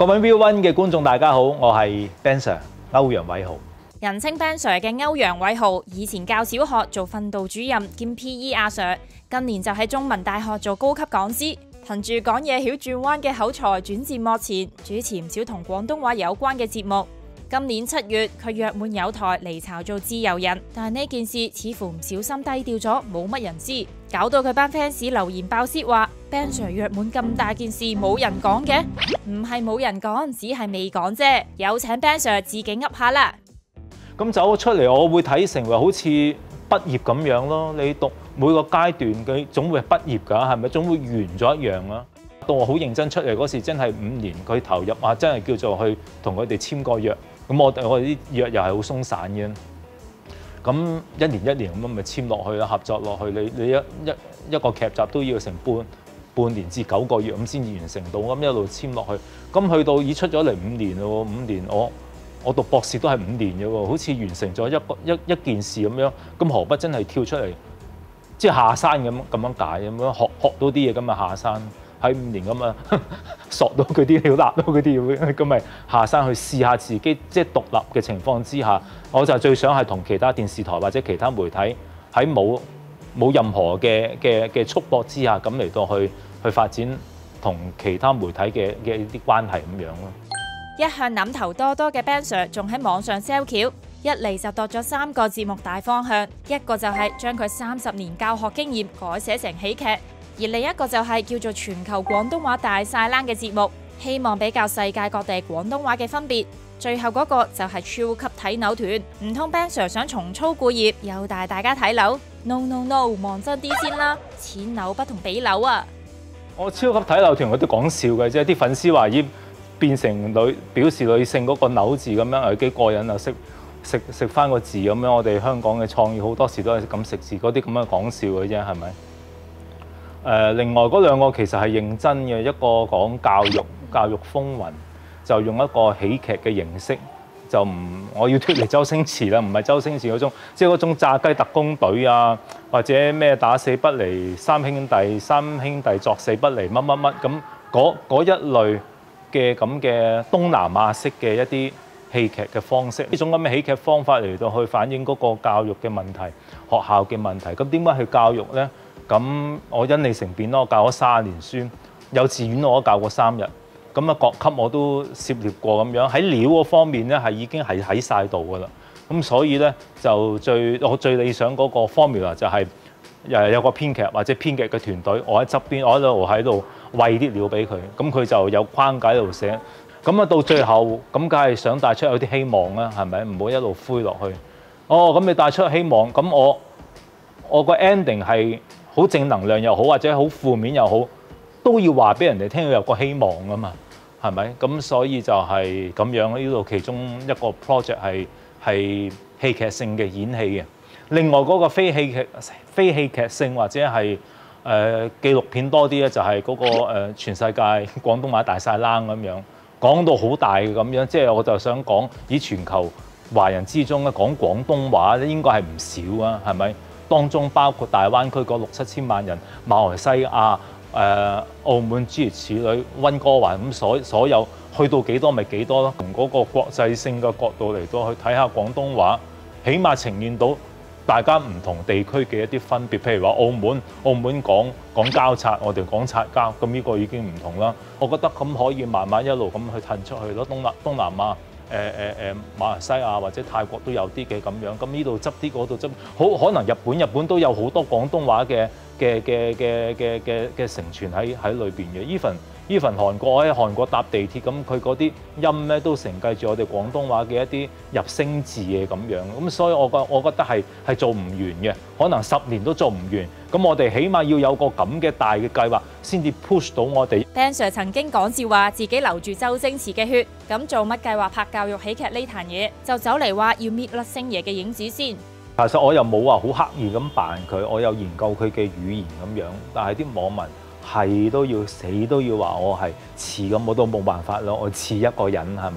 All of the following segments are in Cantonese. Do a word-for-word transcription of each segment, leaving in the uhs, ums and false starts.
各位 Viu One 嘅觀眾大家好，我係 Ben Sir 歐陽偉豪。 人稱 Ben Sir 嘅歐陽偉豪，以前教小學做訓導主任兼 P E 阿 Sir， 近年就喺中文大學做高級講師，憑住講嘢曉轉彎嘅口才轉戰幕前，主持唔少同廣東話有關嘅節目。今年七月，佢約滿有台離巢做自由人，但係呢件事似乎唔小心低調咗，冇乜人知，搞到佢班 fans 留言爆泄話 Ben Sir 約滿咁大件事冇人講嘅，唔係冇人講，只係未講啫。有請 Ben Sir 自己噏下啦。 咁走出嚟，我會睇成為好似畢業咁樣咯。你讀每個階段佢總會係畢業㗎，係咪？總會完咗一樣啦。到我好認真出嚟嗰時，真係五年佢投入啊，真係叫做去同佢哋簽個約。咁我我哋啲約又係好鬆散嘅，咁一年一年咁咪簽落去啦，合作落去。你你一一一個劇集都要成半半年至九個月咁先完成到，咁一路簽落去。咁去到已出咗嚟五年咯，五年我我讀博士都係五年嘅喎，好似完成咗一個一一件事咁樣。咁何不真係跳出嚟，即係下山咁咁樣解咁樣學學到啲嘢咁啊下山。喺五年咁啊，索到佢啲料，答到佢啲料，咁咪下山去試下自己，即係獨立嘅情況之下，我就最想係同其他電視台或者其他媒體喺冇冇任何嘅嘅嘅束縛之下，咁嚟到去去發展同其他媒體嘅嘅啲關係咁樣咯。 一向諗頭多多嘅 Ben Sir 仲喺網上 sell 橋，一嚟就度咗三個節目大方向，一個就係將佢三十年教學經驗改寫成喜劇。而另一個就係叫做全球廣東話大晒冷嘅節目，希望比較世界各地廣東話嘅分別。最後嗰個就係超級睇樓團，唔通 Ben Sir 想重操故業，又帶大家睇樓 ？No no no， 望真啲先啦，錢樓不同比樓啊！ 我超級睇樓團我都講笑嘅啫，啲粉絲話要變成女表示女性嗰個樓字咁樣，係幾過癮啊！識食食翻個字咁樣，我哋香港嘅創意好多時都係咁食字，嗰啲咁樣講笑嘅啫，係咪？誒、呃，另外嗰兩個其實係認真嘅，一個講教育，教育風雲，就用一個喜劇嘅形式，就唔我要脱離周星馳啦，唔係周星馳嗰種，即係嗰種炸雞特工隊啊，或者咩打死不離三兄弟，三兄弟作死不離乜乜乜咁，嗰嗰一類嘅咁嘅東南亞式嘅一啲戲劇嘅方式，呢種咁嘅喜劇方法嚟到去反映嗰個教育嘅問題、學校嘅問題。咁點解去教育呢？咁我因你成變咯，我教咗三十年書，幼稚園我都教過三日，咁啊各級我都涉獵過咁樣，喺料嗰方面咧係已經係喺晒度噶啦。咁所以咧就最我最理想嗰個 formula 就係誒有個編劇或者編劇嘅團隊，我喺側邊，我喺度喺度餵啲料俾佢，咁佢就有框架喺度寫。咁啊到最後咁梗係想帶出有啲希望啦，係咪？唔好一路灰落去。哦，咁你帶出希望，咁我我個 ending 係好正能量又好，或者好負面又好，都要話俾人哋聽，有個希望啊嘛，係咪？咁所以就係咁樣。呢度其中一個 project 係係戲劇性嘅演戲嘅。另外嗰個非戲劇非戲劇性或者係誒、呃、紀錄片多啲咧，就係、是、嗰、那個、呃、全世界廣東話大晒冷咁樣，講到好大嘅咁樣。即係我就想講，以全球華人之中咧講廣東話咧，應該係唔少啊，係咪？當中包括大灣區嗰六七千萬人、馬來西亞、誒、呃、澳門諸如此類、溫哥華咁所所有去到幾多咪幾多咯。從嗰個國際性嘅角度嚟到去睇下廣東話，起碼呈現到大家唔同地區嘅一啲分別。譬如話澳門，澳門講講交叉，我哋講擦膠，咁呢個已經唔同啦。我覺得咁可以慢慢一路咁去褪出去咯。東南東南亞。誒誒誒，馬來西亞或者泰國都有啲嘅咁樣，咁呢度執啲，嗰度執，好可能日本日本都有好多廣東話嘅嘅嘅嘅嘅嘅嘅承傳喺喺裏邊嘅。even even 韓國喺韓國搭地鐵咁，佢嗰啲音咧都承繼住我哋廣東話嘅一啲入聲字嘅咁樣。咁所以我覺我覺得係係做唔完嘅，可能十年都做唔完。咁我哋起碼要有個咁嘅大嘅計劃，先至 push 到我哋。 Ben Sir 曾經講笑話自己留住周星馳嘅血，咁做乜計劃拍教育喜劇呢壇嘢，就走嚟話要搣甩星爺嘅影子先。 其實我又冇話好刻意咁扮佢，我有研究佢嘅語言咁樣，但係啲網民係都要死都要話我係似咁，我都冇辦法咯。我似一個人係咪？我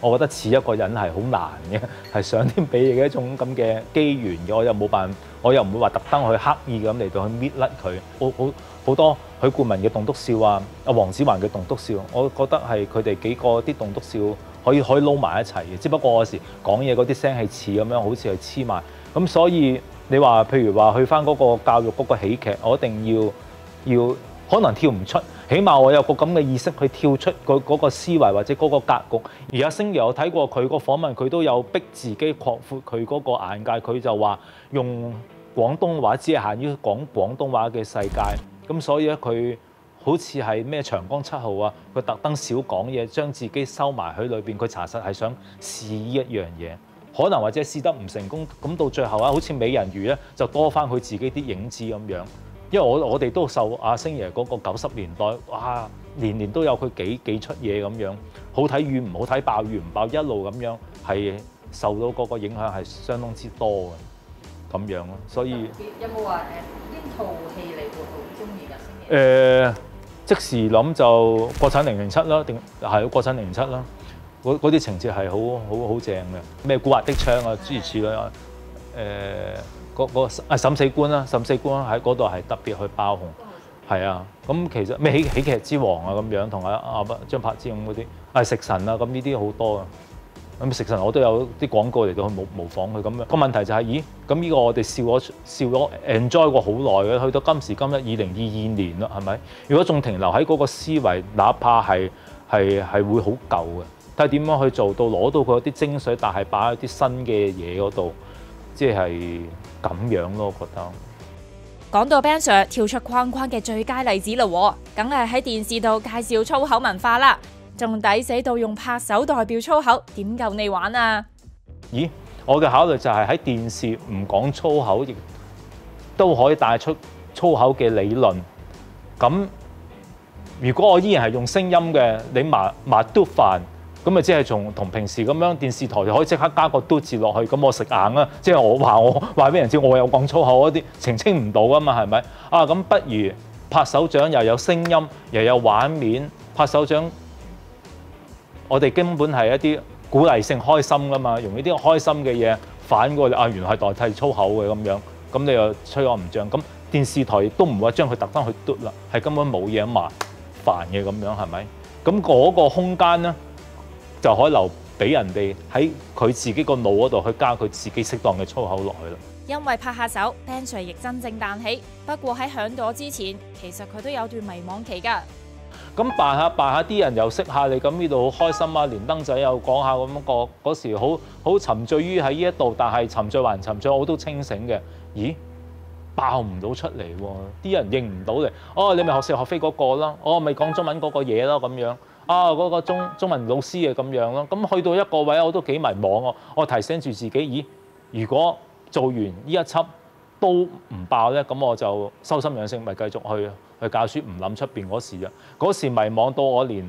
我覺得似一個人係好難嘅，係上天俾你嘅一種咁嘅機緣嘅，我又冇辦法，我又唔會話特登去刻意咁嚟到去搣甩佢。好好好多許冠文嘅棟篤笑啊，阿黃子華嘅棟篤笑，我覺得係佢哋幾個啲棟篤笑可以可以撈埋一齊嘅，只不過有時講嘢嗰啲聲係似咁樣，好似係黐埋。咁所以你話譬如話去翻嗰個教育嗰個喜劇，我一定要要可能跳唔出。起碼我有個咁嘅意識去跳出嗰嗰個思維或者嗰個格局。而阿星爺我睇過佢個訪問，佢都有逼自己擴闊佢嗰個眼界。佢就話用廣東話只係限於講廣東話嘅世界。咁所以咧，佢好似係咩長江七號啊，佢特登少講嘢，將自己收埋喺裏邊。佢查實係想試呢一樣嘢，可能或者試得唔成功。咁到最後啊，好似美人魚咧，就多翻佢自己啲影子咁樣。因為我我哋都受阿星爺嗰個九十年代，哇，年年都有佢幾幾出嘢咁樣，好睇與唔好睇，爆與唔爆，一路咁樣係受到嗰個影響係相當之多嘅咁樣咯。所以有冇話誒邊套戲你會好中意嘅星爺？ 誒、呃，即時諗就國產零零七啦，定係國產零零七啦。嗰嗰啲情節係好好好正嘅，咩古惑的槍啊，諸如此類啊，誒、呃。嗰個啊審死官啦，審死官喺嗰度係特別去爆紅，係啊。咁其實咩喜喜劇之王啊咁樣，同阿阿張柏芝咁嗰啲，啊食神啊咁呢啲好多啊。咁食神我都有啲廣告嚟到去模模仿佢咁樣。個問題就係、是，咦？咁呢個我哋笑咗笑咗 enjoy 過好耐嘅，去到今時今日二零二二年啦，係咪？如果仲停留喺嗰個思維，哪怕係係係會好舊嘅，睇下點樣去做到攞到佢啲精髓，但係擺喺啲新嘅嘢嗰度。即係咁樣咯，我覺得。 講到 Ben Sir 跳出框框嘅最佳例子啦，梗係喺電視度介紹粗口文化啦，仲抵死到用拍手代表粗口，點夠你玩啊？ 咦，我嘅考慮就係喺電視唔講粗口，亦都可以帶出粗口嘅理論。咁如果我依然係用聲音嘅，你麻麻嘟飯。咁咪即係從同平時咁樣電視台就可以即刻加個嘟字落去，咁我食硬啦。即係我話我話俾人知我有講粗口嗰啲澄清唔到噶嘛，係咪啊？咁不如拍手掌又有聲音又有畫面，拍手掌我哋根本係一啲鼓勵性開心噶嘛，用呢啲開心嘅嘢反過嚟啊，原來係代替粗口嘅咁樣，咁你又吹我唔脹。咁電視台都唔會將佢特登去嘟啦，係根本冇嘢麻煩嘅咁樣，係咪？咁嗰個空間咧，就可以留俾人哋喺佢自己個腦嗰度去加佢自己適當嘅粗口落去啦。 因為拍下手 ，Ben Sir 亦真正彈起。不過喺響朵之前，其實佢都有段迷惘期㗎。 咁扮下扮下，啲人又識下你，咁呢度好開心啊！連登仔又講下咁個嗰時好好沉醉於喺呢一度，但係沉醉還沉醉，我都清醒嘅。咦？爆唔到出嚟喎，啲人認唔到你。哦，你咪學是學非嗰個啦，哦咪講中文嗰個嘢咯咁樣。啊！嗰、那個中中文老師嘅咁樣咯，咁去到一個位我都幾迷惘啊！我提醒住自己，咦？如果做完呢一輯都唔爆咧，咁我就修心養性，咪繼續去去教書，唔諗出邊嗰時啊！嗰時迷惘到我連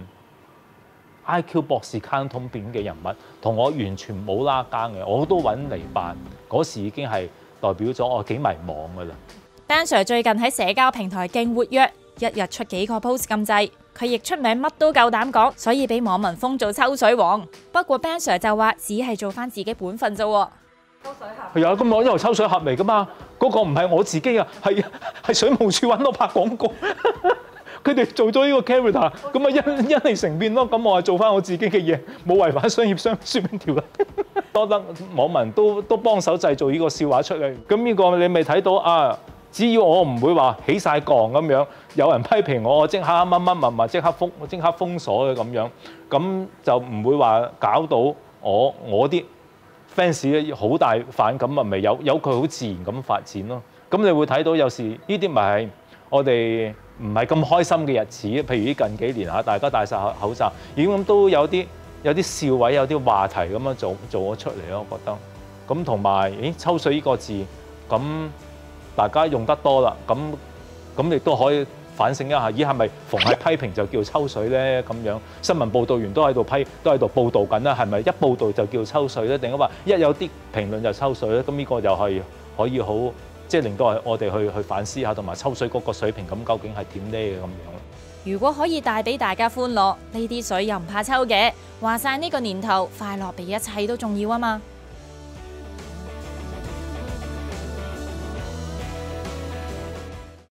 I Q 博士卡通片嘅人物同我完全冇拉更嘅，我都揾嚟扮。嗰時已經係代表咗我幾迷惘噶啦。 Ben Sir 最近喺社交平台勁活躍，一日出幾個 post 咁滯。佢亦出名乜都夠膽講，所以俾網民封做抽水王。不過 Ben Sir 就話只係做翻自己本分啫。 抽水盒係啊，咁我因為抽水盒嚟噶嘛，嗰、那個唔係我自己啊，係係水務署揾我拍廣告，佢哋做咗呢個 character，咁啊因因嚟成變咯。咁我係做翻我自己嘅嘢，冇違反商業商說明條例。多得網民都都幫手製造呢個笑話出嚟，咁呢個你咪睇到啊？只要我唔會話起晒槓咁樣，有人批評我，我即刻乜乜乜乜即刻封，即刻封鎖嘅咁樣，咁就唔會話搞到我我啲 fans 好大反感，咪咪有有佢好自然咁發展咯。咁你會睇到有時呢啲咪係我哋唔係咁開心嘅日子，譬如呢近幾年嚇，大家戴晒口罩，已經咁都有啲有啲笑位，有啲話題咁樣做做咗出嚟咯，我覺得。咁同埋，咦抽水呢個字咁。大家用得多啦，咁咁亦都可以反省一下，咦係咪逢係批評就叫抽水咧？咁樣新聞報導員都喺度批，都喺度報導緊啦，係咪一報導就叫抽水咧？定係話一有啲評論就抽水咧？咁呢個又係可以好，即係令到我哋去去反思下，同埋抽水嗰個水平咁究竟係點咧？咁樣。 如果可以帶俾大家歡樂，呢啲水又唔怕抽嘅。話晒呢個年頭，快樂比一切都重要啊嘛〜